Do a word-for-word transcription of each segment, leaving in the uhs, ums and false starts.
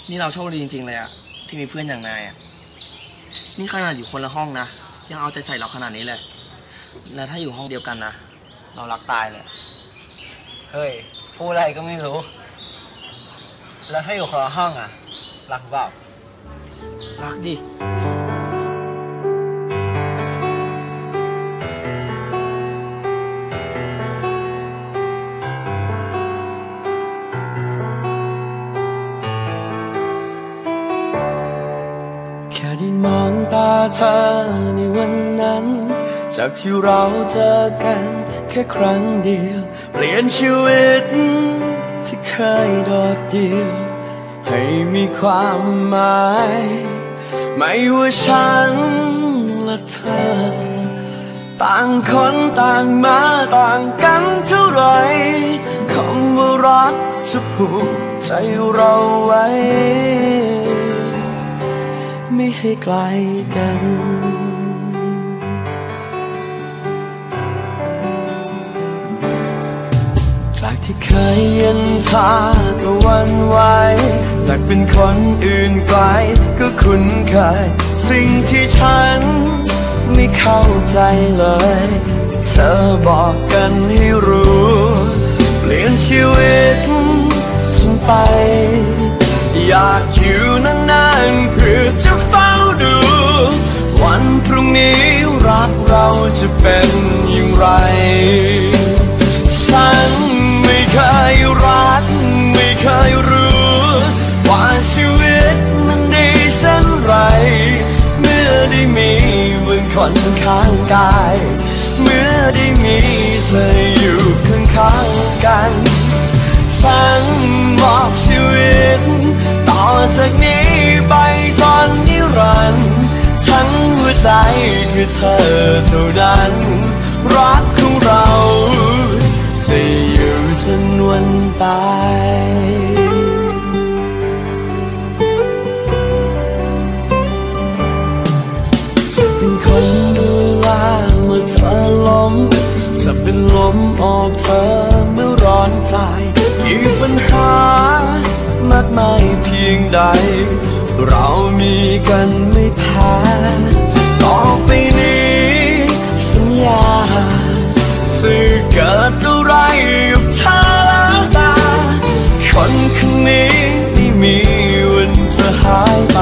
นี่เราโชคดีจริงๆเลยอะที่มีเพื่อนอย่างนายอะนี่ขนาดอยู่คนละห้องนะยังเอาใจใส่เราขนาดนี้เลยแล้วถ้าอยู่ห้องเดียวกันนะเรารักตายเลยเฮ้ยพูดอะไรก็ไม่รู้แล้วถ้าอยู่คนละห้องอะรักเปล่ารักดิแค่ได้มองตาเธอในวันนั้นจากที่เราเจอกันแค่ครั้งเดียวเปลี่ยนชีวิตที่เคยโดดเดี่ยวให้มีความหมายไม่ว่าฉันและเธอต่างคนต่างมาต่างกันเท่าไรคำว่ารักจะผูกใจเราไว้ไม่ให้ไกลกันจากที่เคยเย็นชาก็วันไหวจากเป็นคนอื่นไกลก็คุ้นเคยสิ่งที่ฉันไม่เข้าใจเลยเธอบอกกันให้รู้เปลี่ยนชีวิตฉันไปอยากอยู่นานๆเพื่อจะเฝ้าดูวันพรุ่งนี้รักเราจะเป็นอย่างไรฉันไม่เคยรักไม่เคยรู้ว่าชีวิตมันดีเช่นไรเมื่อได้มีมึงคนข้างกายเมื่อได้มีเธออยู่ข้างๆกันฉันมอบชีวิตต่อจากนี้ไปจนนิรันดร์ทั้งหัวใจคือเธอเท่านั้นรักของเราจะอยู่จนวันตายจะเป็นคนดูแลเมื่อเธอล้มจะเป็นลมออกเธอเมื่อร้อนใจกี่ปัญหามากมายเพียงใดเรามีกันไม่แพ้ต่อไปนี้สัญญาจะเกิดอะไรกับเธอแล้วตาคนคนนี้ไม่มีวันจะหายไป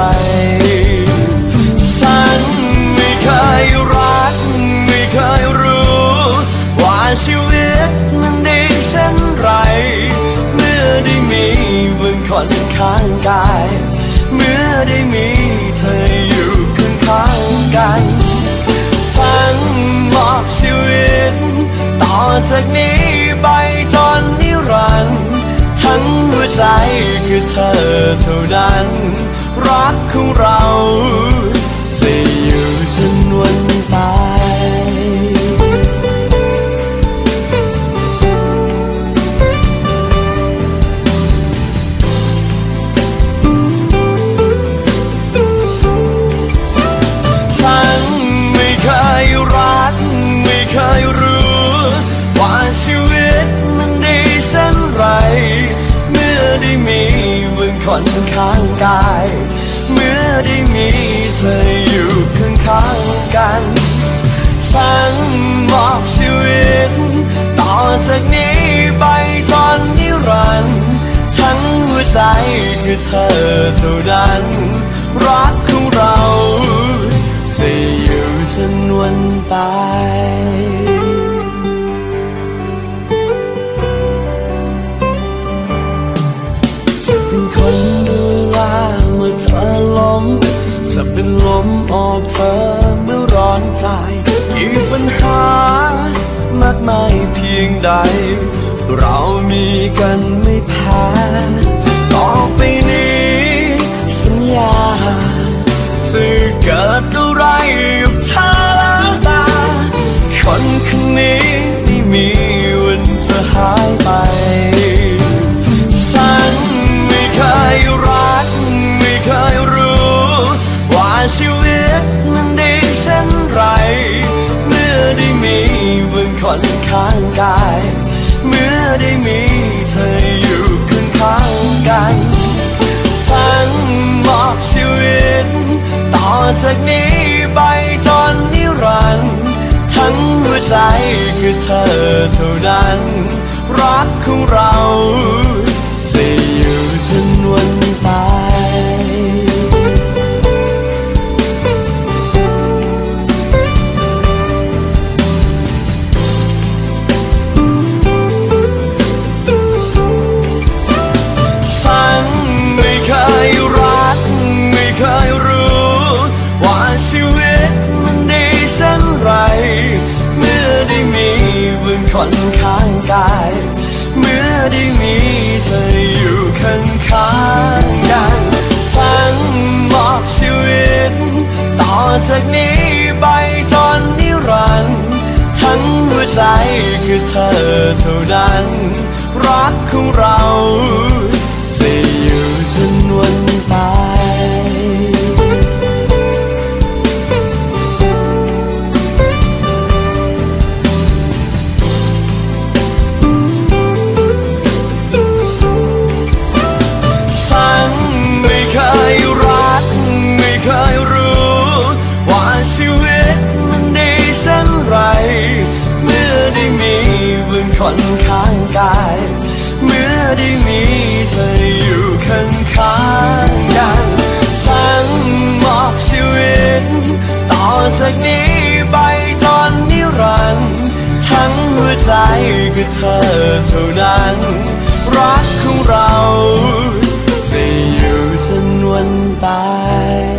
ฉันไม่เคยรักไม่เคยรู้ว่าชีวิตมันดีเช่นไรเมื่อได้มีมึงคนข้างกายเมื่อได้มีเธออยู่ข้างๆกันฉันมอบชีวิตต่อจากนี้ไปจนนิรันดร์ทั้งหัวใจคือเธอเท่านั้นรักของเราจะอยู่จนวันตายฉันไม่เคยรักไม่เคยรู้ว่าชีวิตมันดีเช่นไรเมื่อได้มีมึงคนข้างกายเมื่อได้มีเธออยู่ข้างๆกันฉันมอบชีวิตต่อจากนี้ไปจนนิรันดร์ทั้งหัวใจคือเธอเท่านั้นรักของเราจะอยู่จนวันตายจะเป็นคนดูแลเมื่อเธอล้มจะเป็นลมออกเธอเมื่อร้อนใจกี่ปัญหามากมายเพียงใดเรามีกันไม่แพ้ต่อไปนี้สัญญาจะเกิดอะไรกับเธอแล้วตาคนคนนี้ไม่มีวันจะหายไปฉันไม่เคยรักไม่เคยรู้ว่าชีวิตมันดีเช่นไรเมื่อได้มีมึงคนข้างกายเมื่อได้มีเธออยู่ข้างๆกันฉฉันมอบชีวิตต่อจากนี้ไปจนนิรันดร์ทั้งหัวใจคือเธอเท่านั้นรักของเราจะอยู่จนวันตายฉันไม่เคยรักไม่เคยรู้ว่าชีวิตมันดีเช่นไรเมื่อได้มีมึงคนข้างกายเมื่อได้มีเธออยู่ข้างข้างกันฉันมอบชีวิตต่อจากนี้ไปจนนิรันดร์ทั้งหัวใจคือเธอเท่านั้นรักของเราจะอยู่จนวันตายฉันไม่เคยรักไม่เคยรู้ว่าชีวิตมันดีเช่นไรเมื่อได้มีมึงคนข้างกายเมื่อได้มีเธออยู่ข้างข้างกันฉันมอบชีวิตต่อจากนี้ไปจนนิรันดร์ทั้งหัวใจคือเธอเท่านั้นรักของเราจะอยู่จนวันตาย